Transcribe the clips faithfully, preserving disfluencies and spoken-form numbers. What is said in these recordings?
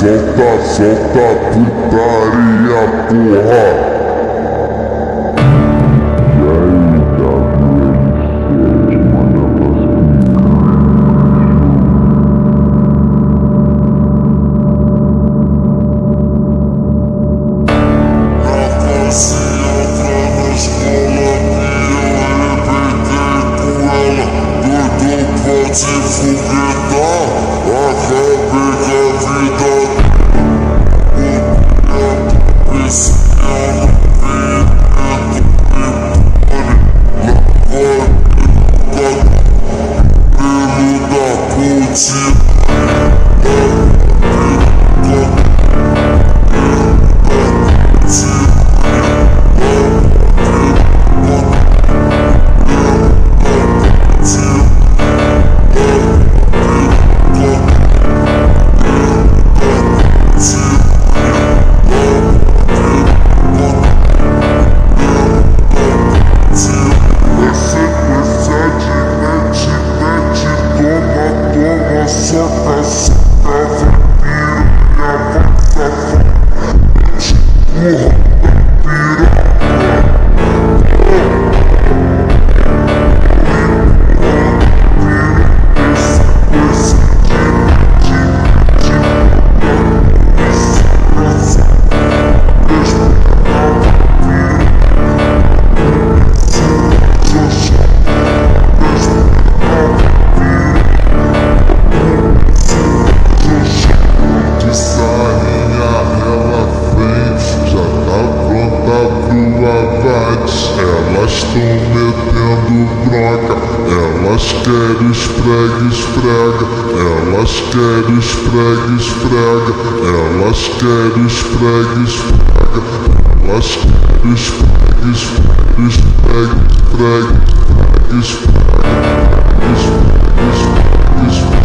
solta, solta putaria, porra. Se foguetar, acabei com a vida. Esse ano vem pelo da putinha. Solta, solta, vampiro, minha voz elas tão metendo bronca, elas querem esfrega, esfrega, elas querem esfrega, esfrega, elas querem esfrega, esfrega, elas querem esfrega, esfrega, esfrega, esfrega, esfrega, esfrega, esfrega.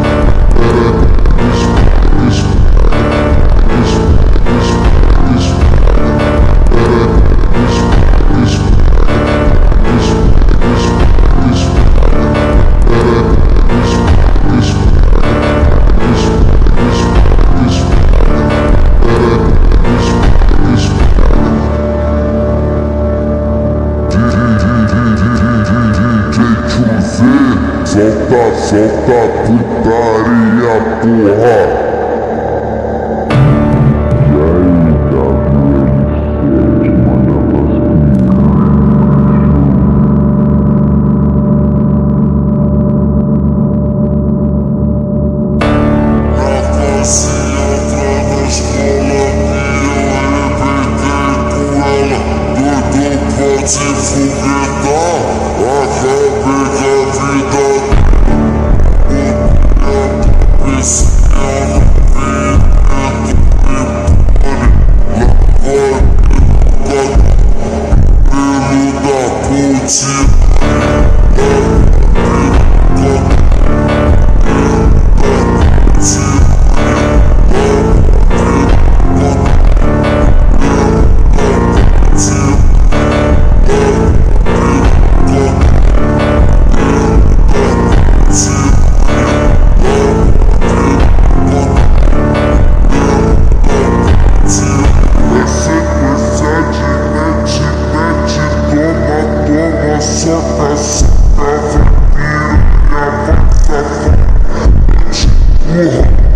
Solta, solta putaria, porra. Se foguetar, acabei com a vida. Esse ano vem pelo da putinha. Solta, solta, vampiro, minha voz porra.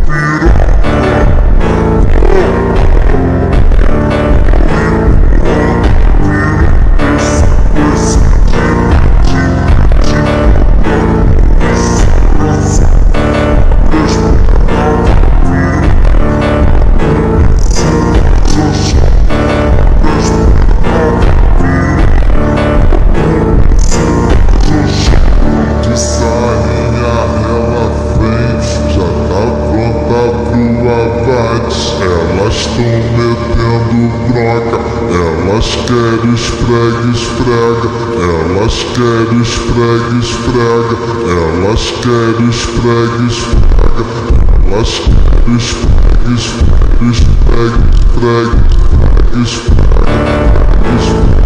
Elas tão metendo bronca, elas querem esfrega, esfrega, elas querem esfrega, esfrega, elas querem esfrega, esfrega, elas querem esfrega, esfrega, esfrega, esfrega, esfrega, esfrega.